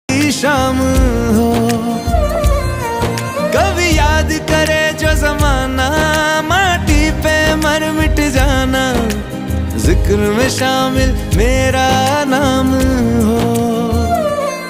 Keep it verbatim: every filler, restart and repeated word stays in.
शाम हो। कभी याद करे जो जमाना, माटी पे मर मिट जाना, जिक्र में शामिल मेरा नाम